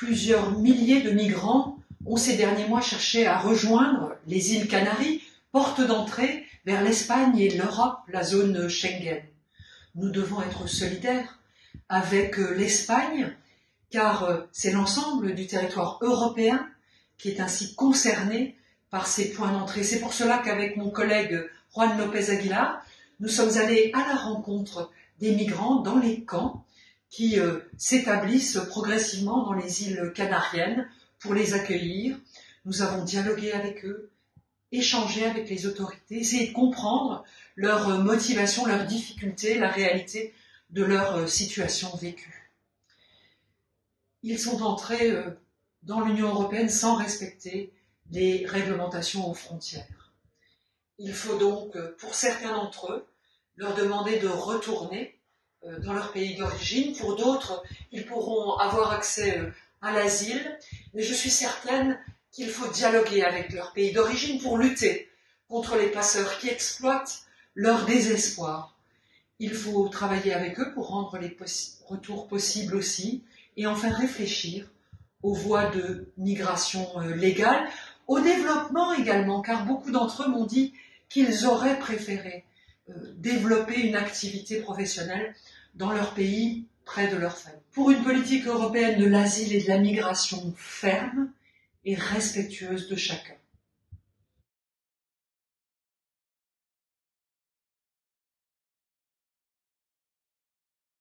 Plusieurs milliers de migrants ont ces derniers mois cherché à rejoindre les îles Canaries, porte d'entrée vers l'Espagne et l'Europe, la zone Schengen. Nous devons être solidaires avec l'Espagne, car c'est l'ensemble du territoire européen qui est ainsi concerné par ces points d'entrée. C'est pour cela qu'avec mon collègue Juan López Aguilar, nous sommes allés à la rencontre des migrants dans les camps qui s'établissent progressivement dans les îles canariennes pour les accueillir. Nous avons dialogué avec eux, échangé avec les autorités, essayé de comprendre leurs motivations, leurs difficultés, la réalité de leur situation vécue. Ils sont entrés dans l'Union européenne sans respecter les réglementations aux frontières. Il faut donc, pour certains d'entre eux, leur demander de retourner dans leur pays d'origine. Pour d'autres, ils pourront avoir accès à l'asile, mais je suis certaine qu'il faut dialoguer avec leur pays d'origine pour lutter contre les passeurs qui exploitent leur désespoir. Il faut travailler avec eux pour rendre les retours possibles aussi, et enfin réfléchir aux voies de migration légale, au développement également, car beaucoup d'entre eux m'ont dit qu'ils auraient préféré développer une activité professionnelle dans leur pays, près de leur famille. Pour une politique européenne de l'asile et de la migration ferme et respectueuse de chacun.